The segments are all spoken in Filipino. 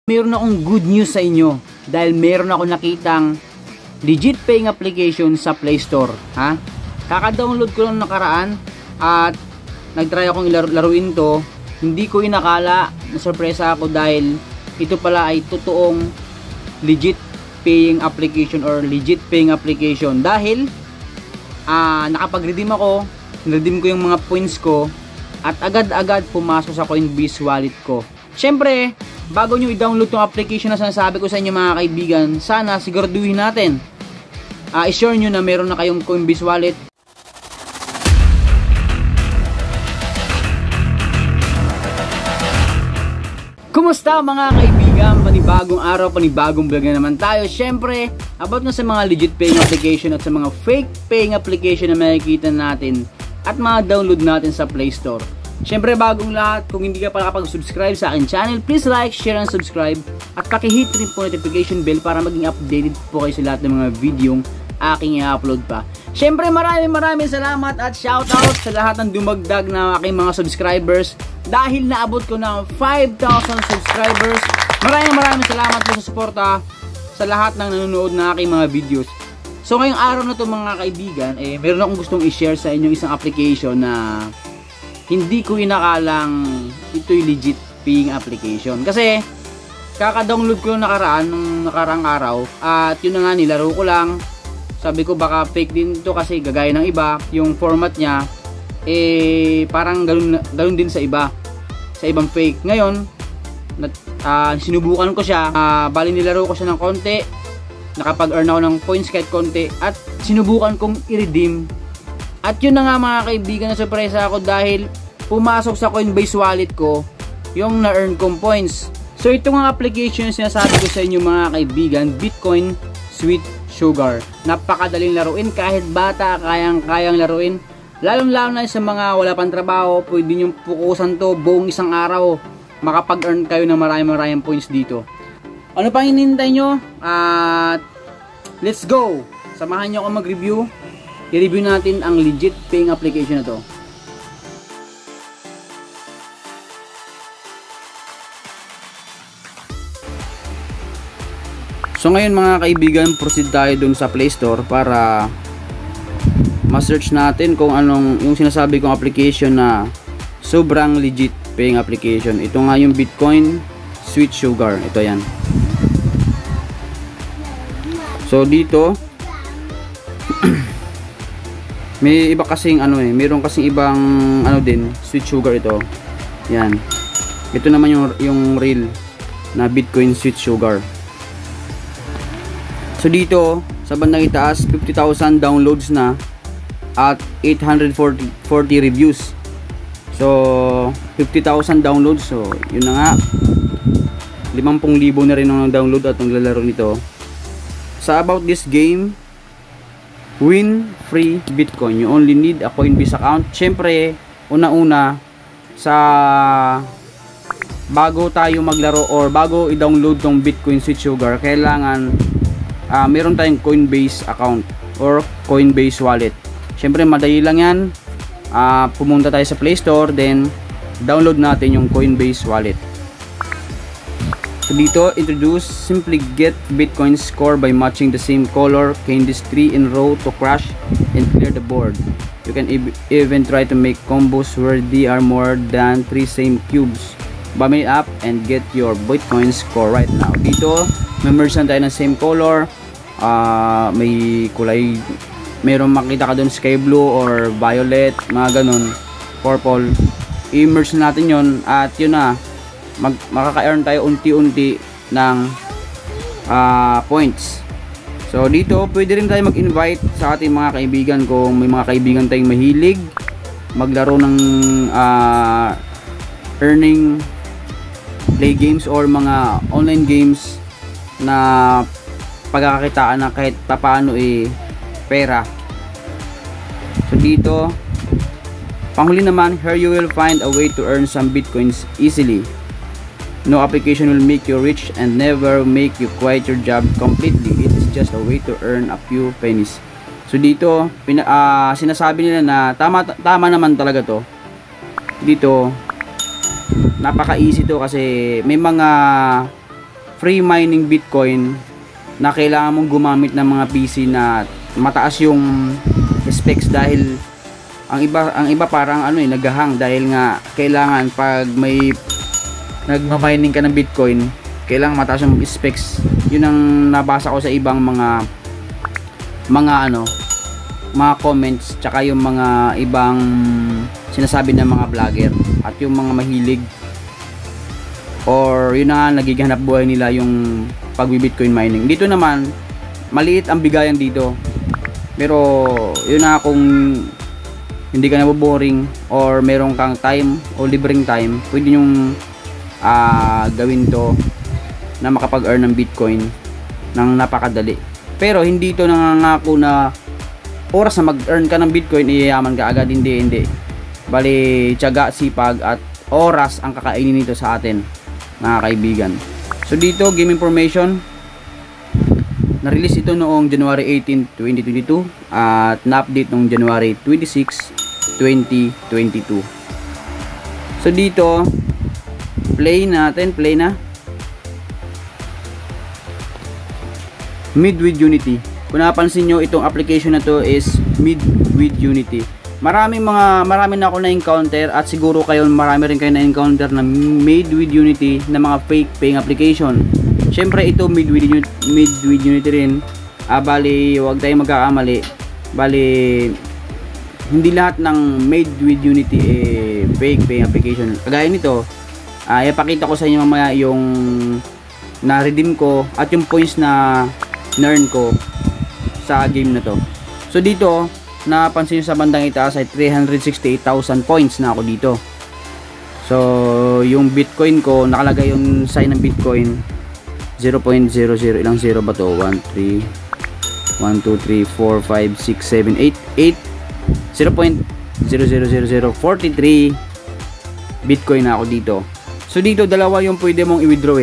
Meron akong good news sa inyo dahil meron ako nakitang legit paying application sa Play Store. Kaka-download ko lang nakaraan at nagtry akong laruin to. Hindi ko inakala, nasurpresa ako dahil ito pala ay totoong legit paying application or legit paying application dahil nakapag-redeem ako, redeem ko yung mga points ko at agad-agad pumasok sa Coinbase wallet ko. Syempre, bago nyo i-download tong application na sinasabi ko sa inyo mga kaibigan, sana siguraduhin natin. I-sure nyo na meron na kayong Coinbase wallet. Kumusta mga kaibigan? Panibagong araw, panibagong vlog na naman tayo. Syempre, about na sa mga legit paying application at sa mga fake paying application na makikita natin at mga download natin sa Play Store. Syempre, bagong lahat, kung hindi ka pa nakapag-subscribe sa akin channel, please like, share, and subscribe. At pakihit rin po notification bell para maging updated po kayo sa lahat ng mga videong aking i-upload pa. Syempre, maraming salamat at shoutout sa lahat ng dumagdag na aking mga subscribers. Dahil naabot ko ng 5,000 subscribers. Maraming salamat po sa suporta sa lahat ng nanonood na aking mga videos. So, ngayong araw na to mga kaibigan, meron akong gustong i-share sa inyong isang application na hindi ko inakalang ito'y legit paying application. Kasi, kaka-download ko yung nakaraang araw. At yun na nga, nilaro ko lang. Sabi ko baka fake din ito kasi gagaya ng iba. Yung format niya, parang galun din sa iba. Sa ibang fake. Ngayon, sinubukan ko siya. Bali nilaro ko siya ng konti. Nakapag-earn ako ng points kahit konti. At sinubukan kong i-redeem. At yun na nga mga kaibigan, na surpresa ako dahil pumasok sa Coinbase wallet ko yung na-earn kong points. So ito nga application yung sinasabi ko sa inyo mga kaibigan, Bitcoin Sweet Sugar. Napakadaling laruin, kahit bata kayang laruin. Lalong-lalo na sa mga wala pang trabaho, pwede nyo pukusan to buong isang araw. Makapag-earn kayo ng maraming points dito. Ano pang hinihintay nyo? Let's go! Samahan nyo ako mag-review. I-review natin ang legit paying application na to. So ngayon mga kaibigan, proceed tayo dun sa Play Store para ma-search natin kung anong yung sinasabi kong application na sobrang legit paying application. Ito nga yung Bitcoin Sweet Sugar. Ito yan. So dito may iba kasing meron kasing ibang din, Sweet Sugar ito. Yan. Ito naman yung real na Bitcoin Sweet Sugar. So dito sa bandang itaas, 50,000 downloads na at 840 reviews. So 50,000 downloads. So yun na nga, 50,000 na rin ang download at naglalaro nito. Sa about this game, win free Bitcoin. You only need a Coinbase account. Syempre, una-una bago tayo maglaro or bago i-download tong Bitcoin Sweet Sugar, kailangan meron tayong Coinbase account or Coinbase wallet. Syempre, madali lang yan. Pumunta tayo sa Play Store, then download natin yung Coinbase wallet. So dito, introduce, simply get Bitcoin score by matching the same color candies 3 in row to crash and clear the board. You can even try to make combos where there are more than 3 same cubes. Bum it up and get your Bitcoin score right now. Dito, may-merge tayo ng same color. May kulay, mayroong makita ka dun sky blue or violet, mga ganun, purple. I-merge natin yon at yun na, makaka-earn tayo unti-unti ng points. So dito pwede rin tayo mag-invite sa ating mga kaibigan kung may mga kaibigan tayong mahilig maglaro ng earning play games or mga online games na pagkakakitaan na kahit papaano pera. So dito, panghuli naman, here you will find a way to earn some bitcoins easily. No application will make you rich and never make you quit your job completely. It is just a way to earn a few pennies. So dito, sinasabi nila na tama naman talaga to. Dito, napaka-easy to kasi may mga free mining Bitcoin na kailangan mong gumamit ng mga PC na mataas yung specs, dahil ang iba parang naghahang, dahil nga kailangan pag may nagma-mining ka ng Bitcoin, kailangan mataas yung specs. Yun ang nabasa ko sa ibang mga comments, tsaka yung mga ibang sinasabi ng mga vlogger at yung mga mahilig, or yun na nagighanap buhay nila yung pag-Bitcoin mining. Dito naman maliit ang bigayan dito, pero yun na, kung hindi ka naboboring or meron kang time o libreng time, pwede yung gawin to na makapag-earn ng Bitcoin ng napakadali. Pero hindi to nangangako na oras na mag-earn ka ng Bitcoin iyayaman ka agad. Hindi. Bali, tiyaga, sipag at oras ang kakainin nito sa atin, mga kaibigan. So dito, game information, na-release ito noong January 18, 2022 at na-update noong January 26, 2022. So dito, play na. Mid with Unity. Kung napansin nyo, itong application na to is mid with Unity. Marami na ako na-encounter, at siguro kayo marami rin kayo na-encounter na made with Unity na mga fake paying application. Syempre ito mid with Unity rin. Bali, huwag tayong magkakamali. Bali, hindi lahat ng made with Unity fake paying application. Kagaya nito, ipakita ko sa inyo mamaya yung na-redeem ko at yung points na na-earn ko sa game na to. So dito, napansin nyo sa bandang itaas ay 368,000 points na ako dito. So yung Bitcoin ko, nakalagay yung sign ng Bitcoin 0.00. Ilang 0 ba to? 1, 2, 3, 4, 5, 6, 7, 8 0.000043 Bitcoin na ako dito. So dito, dalawa yung pwede mong i-withdraw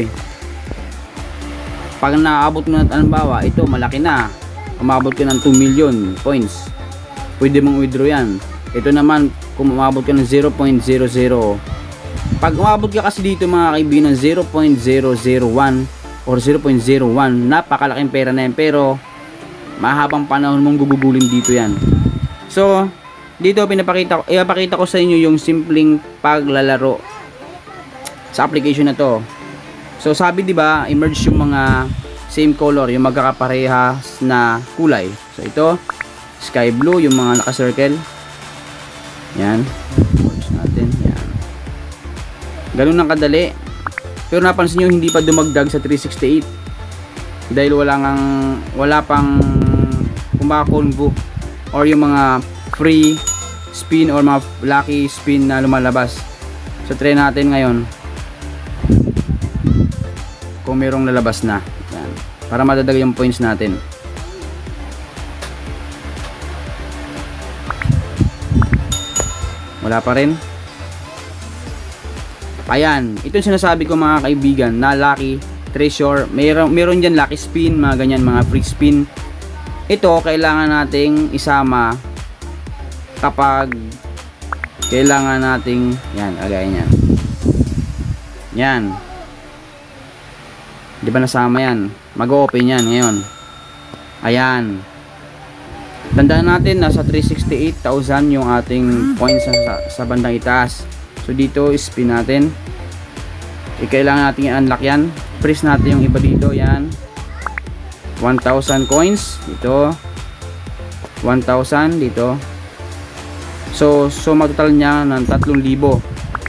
Pag naabot mo na, halimbawa, ito malaki na, umabot ka ng 2 million points, pwede mong withdraw yan. Ito naman, kung umabot ka ng 0.00, pag umabot ka kasi dito mga kaibigan ng 0.001 or 0.01, napakalaking pera na yan, pero mahabang panahon mong gugugulin dito yan. So dito ipapakita ko sa inyo yung simpleng paglalaro sa application na to. So sabi, di ba, emerge yung mga same color, yung magkakaparehas na kulay. So ito, sky blue, yung mga naka-circle. Yan. Watch natin. Yan. Ganun lang kadali. Pero napansin nyo, hindi pa dumagdag sa 368. Dahil wala pang kumakonvo or yung mga free spin or mga lucky spin na lumalabas. So try natin ngayon kung merong lalabas na. Yan. Para madadaga yung points natin. Wala pa rin. Ayan, ito yung sinasabi ko mga kaibigan na lucky treasure. Meron dyan lucky spin, mga ganyan, mga free spin. Ito kailangan nating isama kapag kailangan nating, yan, agay yan. Yan. Di ba nasama yan? Mag-open yan ngayon. Ayan. Tandaan natin, nasa 368,000 yung ating points sa bandang itaas. So dito, spin natin. Kailangan natin i-unlock yan. Press natin yung iba dito. Yan. 1,000 coins. Dito. 1,000 dito. So matotal niya ng 3,000.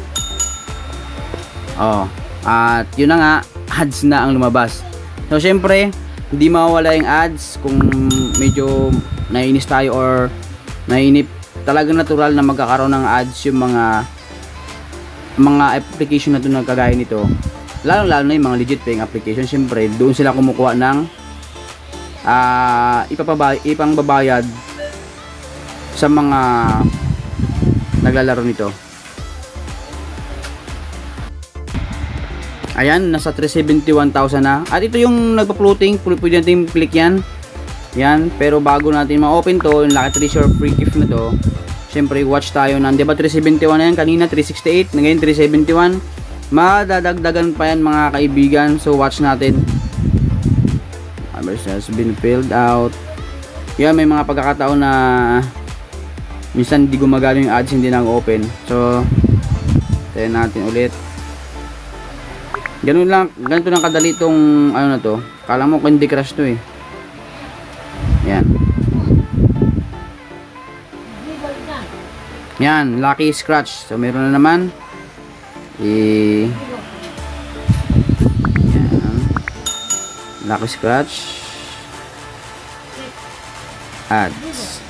At yun na nga, ads na ang lumabas. So syempre, hindi mawawala yung ads kung medyo nainis tayo or nainip. Talagang natural na magkakaroon ng ads yung mga application na ito na kagaya nito. Lalo na yung mga legit paying application. Syempre, doon sila kumukuha ng ipang babayad sa mga naglalaro nito. Ayan, nasa 371,000 na. At ito yung nagpa-floating, pwede natin click yan. Yan, pero bago natin ma-open to, yung Lucky Treasure free gift na to, syempre watch tayo ng, diba 371 na yan, kanina 368, ngayon 371. madadagdagan pa yan mga kaibigan. So watch natin. Average has been filled out. Yan, may mga pagkakataon na minsan hindi gumagana yung ads, hindi nag-open. So tayo natin ulit. Ganun lang, ganito lang kadali itong ano na to. Kala mo Candy Crush to eh. Yan. Yan, lucky scratch. So meron na naman. Yan. Lucky scratch. Ads.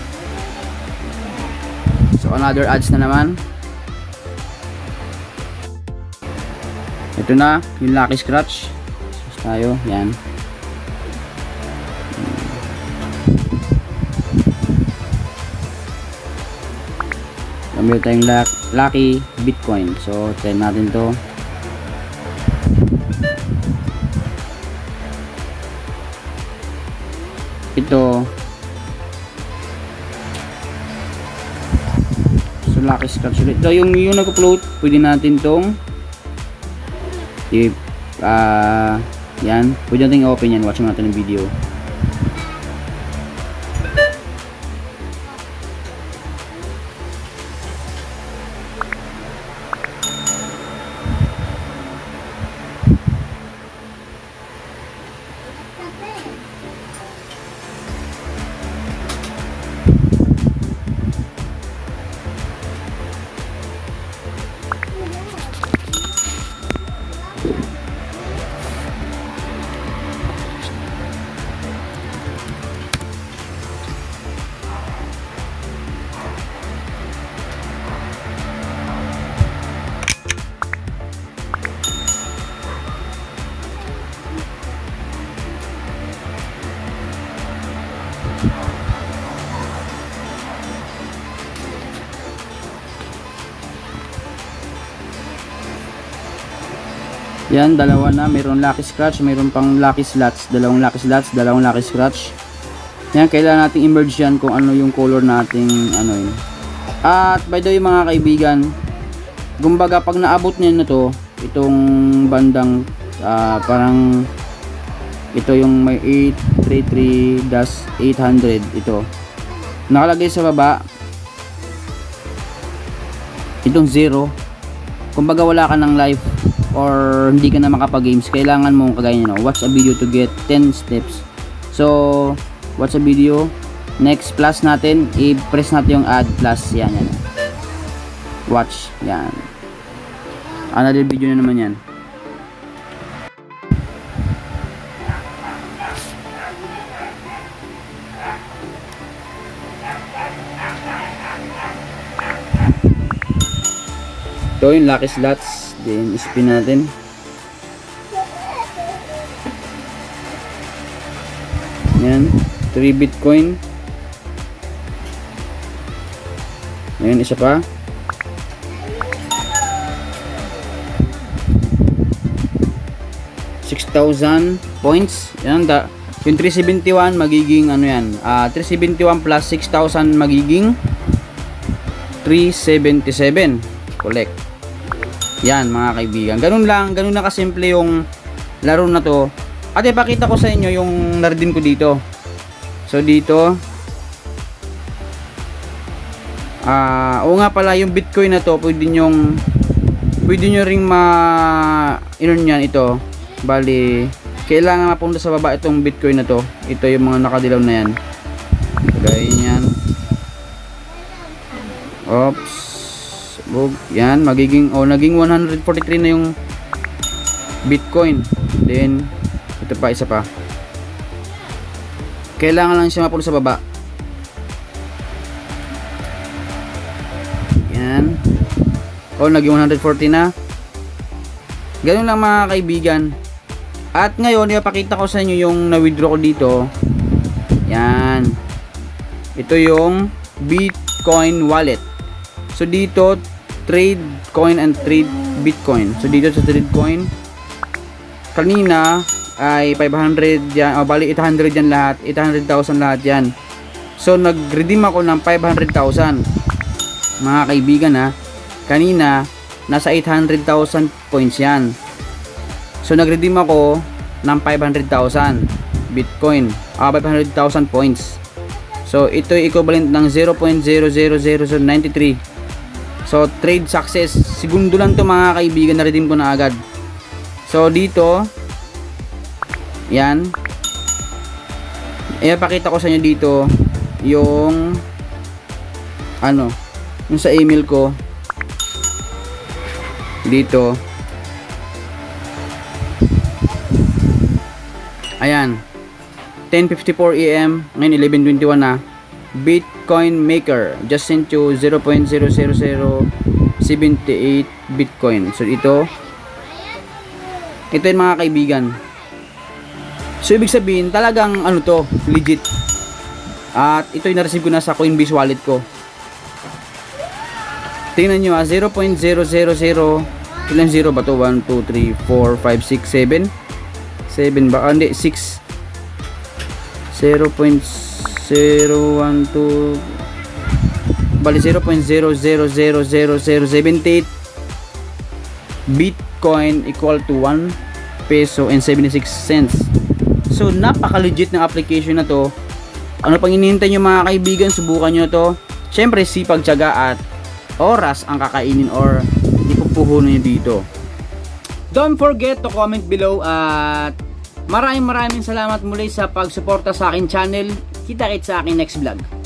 So another ads na naman. Ito na yung lucky scratch. So, tayo, yan. Meron tayong lucky Bitcoin. So try natin to. Ito. So lucky scratch ulit. So yung nag-upload, pwede natin tong yan, pwede natin i-open yan. Watch natin yung video. Yan, dalawa na. Mayroon lucky scratch, mayroon pang lucky slots. Dalawang lucky slots, dalawang lucky scratch. Yan, kailangan nating emerge yan kung ano yung color nating ano yun. At by the way mga kaibigan, kumbaga pag naabot niyo na to, itong bandang parang ito yung may 833-800 ito. Nakalagay sa baba itong 0. Kumbaga wala ka ng life or hindi ka na makapag-games, kailangan mong kagaya nyo, watch a video to get 10 steps. So watch a video, next plus natin, i-press natin yung add plus, yan, yan. Watch, yan. Another video na naman yan. Ito yung lucky slots. Then spin natin. Yan, 3 Bitcoin. Yan, isa pa. $6,000 points. Yan, yung 371 magiging ano yan, 371 plus 6,000 magiging 377. Collect. Yan mga kaibigan, ganun lang kasimple yung laro na to. At ipakita ko sa inyo yung na-redeem ko dito. So dito oo nga pala, yung Bitcoin na to pwede nyo ring ma-earn yan ito. Bali kailangan mapunta sa baba itong Bitcoin na to. Ito yung mga nakadilaw na yan. Gaya yan. Oops. Yan, magiging naging 143 na yung Bitcoin. Then ito pa, isa pa. Kailangan lang siya mapunta sa baba. Yan. Naging 140 na. Ganun lang mga kaibigan. At ngayon, ipakita ko sa inyo yung na-withdraw ko dito. Yan. Ito yung Bitcoin wallet. So dito, trade coin and trade Bitcoin. So dito sa trade coin, kanina ay 500 yan, bali 800 yan lahat, 800,000 lahat yan. So nag-redeem ako ng 500,000 mga kaibigan ha. Kanina nasa 800,000 points yan. So nag-redeem ako ng 500,000 Bitcoin, 500,000 points. So ito equivalent ng 0.000093. So trade success. Segundo lang to mga kaibigan, na-redeem ko na agad. So dito, yan. Pakita ko sa inyo dito yung ano, yung sa email ko dito. Ayan, 10:54 AM, ngayon 11:21 na. Bitcoin maker just sent you 0.00078 Bitcoin. So ito yung mga kaibigan. So ibig sabihin talagang ano to, legit. At ito yung na-receive ko na sa Coinbase wallet ko. Tingnan nyo 0.000, ilang zero ba to? 1, 2, 3, 4, 5, 6, 7 ba? Hindi, 6. 0.012 bali 0.0000078 Bitcoin equal to 1 peso and 76 cents. So napaka legit ng application na to. Ano pang hinihintay nyo mga kaibigan? Subukan nyo to. Syempre sipag, tiyaga at oras ang kakainin or ipupuhunan nyo dito. Don't forget to comment below at maraming salamat muli sa pagsuporta sa akin channel. Kita-kits sa akin next vlog.